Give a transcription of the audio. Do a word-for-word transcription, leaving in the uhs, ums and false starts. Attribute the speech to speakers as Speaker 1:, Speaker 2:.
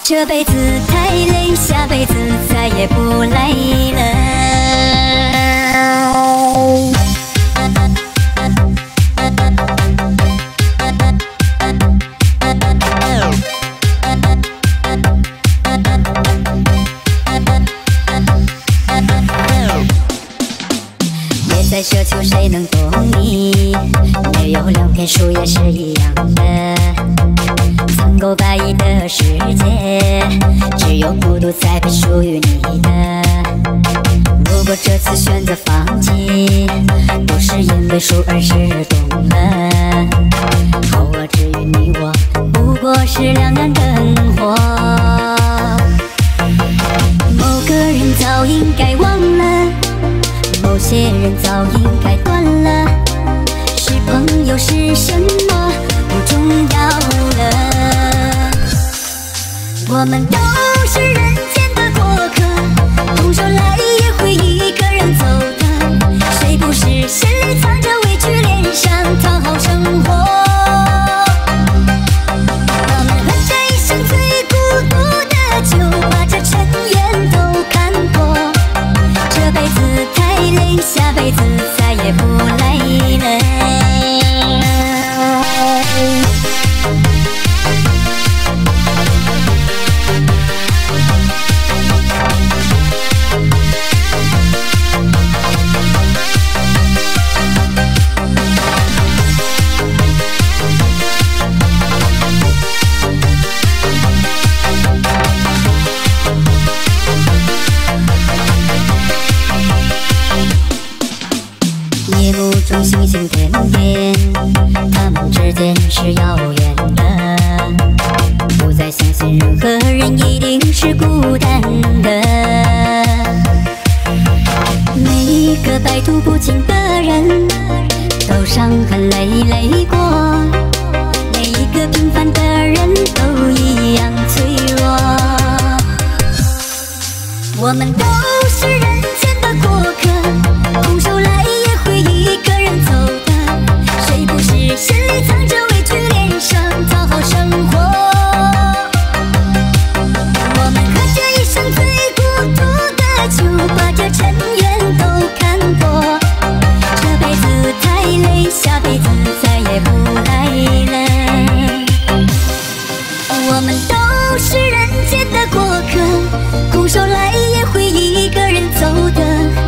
Speaker 1: 这辈子太累，下辈子再也不来了。别再奢求谁能懂你，没有两片树叶是一样的。 苍狗白蚁的世界，只有孤独才配属于你的。如果这次选择放弃，不是因为输而是懂了。后我至于你我，不过是两岸灯火。某个人早应该忘了，某些人早应该断了。是朋友是什么，不重要了。 我们都是人间的过客，空手来也会一个人走的。谁不是心里藏着委屈，脸上讨好生活？我们喝这一生最孤独的酒，把这尘缘都看破。这辈子太累，下辈子再也不来了。 夜幕中星星点点，他们之间是遥远的。不再相信任何人一定是孤单的。每一个百毒不侵的人，都伤痕累累过。每一个平凡的人都一样脆弱。我们都是人间的过客，空手来。 一个人走的，谁不是心里藏着委屈，脸上讨好生活？我们喝这一生最孤独的酒，把这尘缘都看破。这辈子太累，下辈子再也不来了。我们都是人间的过客，空手来也会一个人走的。